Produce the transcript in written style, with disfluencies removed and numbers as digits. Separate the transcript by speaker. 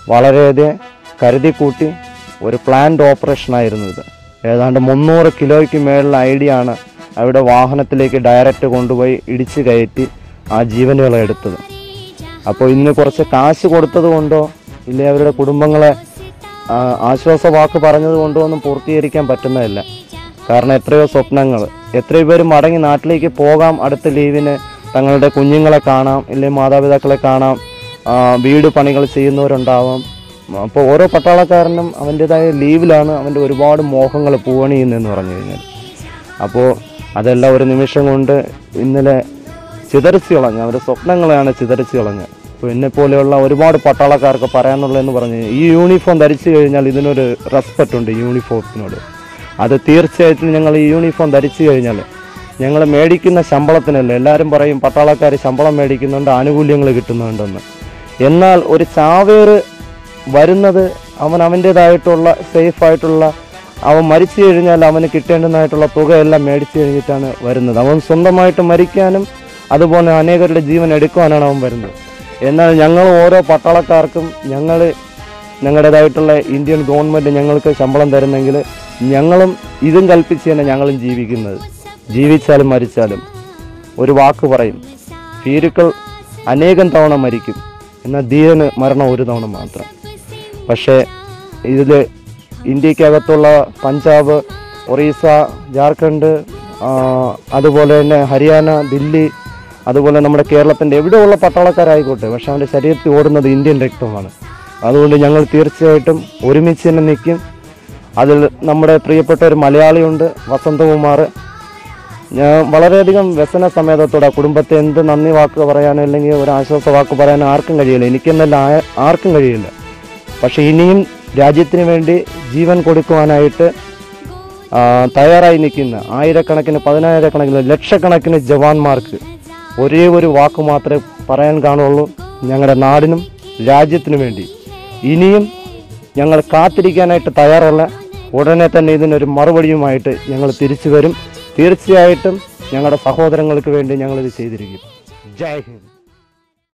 Speaker 1: വളരെയധികം കരുതിക്കൂട്ടി ഒരു പ്ലാൻഡ് ഓപ്പറേഷനായിരുന്നു ഇത്. ഏതാണ്ട് 300 കിലോയ്ക്ക് മേലുള്ള ഐഡിയ ആണ് അവിടെ വാഹനത്തിലേക്ക് ഡയറക്റ്റ് കൊണ്ടുപോയി ഇടിച്ചു കയറ്റി ആ ജീവനുകളെ എടുത്തത്. അപ്പോൾ ഇന്ന് കുറച്ച് കാശ് കൊടുത്തത് കൊണ്ടോ ഇല്ലേ അവരുടെ കുടുംബങ്ങളെ ആശ്വാസവാക്ക് പറഞ്ഞത് കൊണ്ടോ ഒന്നും പൂർത്തീകരിക്കാൻ പറ്റുന്നതല്ല. കാരണം എത്രയോ സ്വപ്നങ്ങൾ, എത്രയോ പേര് മടങ്ങി നാട്ടിലേക്ക് പോകാം, അടുത്ത ലീവിന് തങ്ങളുടെ കുഞ്ഞുങ്ങളെ കാണാം, ഇല്ലേ മാതാപിതാക്കളെ കാണാം, വീട് പണികൾ ചെയ്യുന്നവരുണ്ടാവാം. അപ്പോൾ ഓരോ പട്ടാളക്കാരനും അവൻ്റേതായ ലീവിലാണ് അവൻ്റെ ഒരുപാട് മോഹങ്ങൾ പൂവണിയുന്നതെന്ന് പറഞ്ഞു കഴിഞ്ഞാൽ. അപ്പോൾ അതെല്ലാം ഒരു നിമിഷം കൊണ്ട് ഇന്നലെ ചിതറിച്ച് കളഞ്ഞ്, അവരുടെ സ്വപ്നങ്ങളെയാണ് ചിതറിച്ച് കളഞ്ഞ്. അപ്പോൾ എന്നെപ്പോലെയുള്ള ഒരുപാട് പട്ടാളക്കാർക്ക് പറയാനുള്ളതെന്ന് പറഞ്ഞു കഴിഞ്ഞാൽ, ഈ യൂണിഫോം ധരിച്ചു കഴിഞ്ഞാൽ ഇതിനൊരു റെസ്പെക്റ്റ് ഉണ്ട് യൂണിഫോമിനോട്. അത് തീർച്ചയായിട്ടും ഞങ്ങൾ ഈ യൂണിഫോം ധരിച്ചു കഴിഞ്ഞാൽ ഞങ്ങൾ മേടിക്കുന്ന ശമ്പളത്തിനല്ല. എല്ലാവരും പറയും പട്ടാളക്കാർ ശമ്പളം മേടിക്കുന്നുണ്ട്, ആനുകൂല്യങ്ങൾ കിട്ടുന്നുണ്ടെന്ന്. എന്നാൽ ഒരു ചാവേറ് വരുന്നത് അവൻ്റേതായിട്ടുള്ള സേഫായിട്ടുള്ള, അവൻ മരിച്ചു കഴിഞ്ഞാൽ അവന് കിട്ടേണ്ടതായിട്ടുള്ള തുകയെല്ലാം മേടിച്ചു കഴിഞ്ഞിട്ടാണ് വരുന്നത്. അവൻ സ്വന്തമായിട്ട് മരിക്കാനും അതുപോലെ അനേകരുടെ ജീവൻ എടുക്കുവാനാണ് അവൻ വരുന്നത്. എന്നാൽ ഞങ്ങൾ ഓരോ പട്ടാളക്കാർക്കും ഞങ്ങളുടേതായിട്ടുള്ള ഇന്ത്യൻ ഗവൺമെൻറ് ഞങ്ങൾക്ക് ശമ്പളം തരുന്നെങ്കിൽ ഞങ്ങളും ഇതും കൽപ്പിച്ച് തന്നെ ഞങ്ങളും ജീവിക്കുന്നത്. ജീവിച്ചാലും മരിച്ചാലും ഒരു വാക്ക് പറയും, ഭീരുക്കൾ അനേകം തവണ മരിക്കും, എന്നാൽ ധീരന് മരണം ഒരു തവണ മാത്രം. പക്ഷേ ഇതിൽ ഇന്ത്യക്കകത്തുള്ള പഞ്ചാബ്, ഒറീസ, ജാർഖണ്ഡ്, അതുപോലെ തന്നെ ഹരിയാന, ദില്ലി, അതുപോലെ നമ്മുടെ കേരളത്തിൻ്റെ എവിടെയുള്ള പട്ടാളക്കാരായിക്കോട്ടെ, പക്ഷെ അവൻ്റെ ശരീരത്തിൽ ഓടുന്നത് ഇന്ത്യൻ രക്തമാണ്. അതുകൊണ്ട് ഞങ്ങൾ തീർച്ചയായിട്ടും ഒരുമിച്ച് തന്നെ നിൽക്കും. അതിൽ നമ്മുടെ പ്രിയപ്പെട്ട ഒരു മലയാളിയുണ്ട്, വസന്തകുമാർ. ഞാൻ വളരെയധികം വ്യസന സമേതത്തോടെ കുടുംബത്തെ എന്ത് നന്ദി വാക്ക് പറയാനോ അല്ലെങ്കിൽ ഒരു ആശ്വാസ വാക്ക് പറയാനോ ആർക്കും കഴിയില്ല, എനിക്കെന്നല്ല ആർക്കും കഴിയില്ല. പക്ഷെ ഇനിയും രാജ്യത്തിന് വേണ്ടി ജീവൻ കൊടുക്കുവാനായിട്ട് തയ്യാറായി നിൽക്കുന്ന ആയിരക്കണക്കിന്, പതിനായിരക്കണക്കിന്, ലക്ഷക്കണക്കിന് ജവാന്മാർക്ക് ഒരേ ഒരു വാക്ക് മാത്രമേ പറയാൻ കാണുള്ളൂ, ഞങ്ങളുടെ നാടിനും രാജ്യത്തിനു വേണ്ടി ഇനിയും ഞങ്ങൾ കാത്തിരിക്കാനായിട്ട് തയ്യാറല്ല. ഉടനെ തന്നെ ഇതിനൊരു മറുപടിയുമായിട്ട് ഞങ്ങൾ തിരിച്ചു വരും. തീർച്ചയായിട്ടും ഞങ്ങളുടെ സഹോദരങ്ങൾക്ക് വേണ്ടി ഞങ്ങളിത് ചെയ്തിരിക്കും. ജയ് ഹിന്ദ്.